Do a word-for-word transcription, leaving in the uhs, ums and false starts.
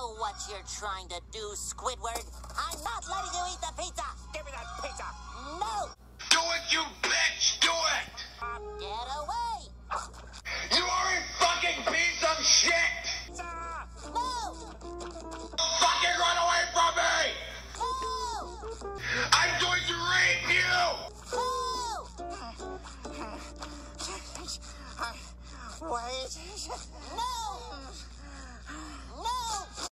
know what you're trying to do, Squidward. I'm not letting you eat the pizza. Give me that pizza. No!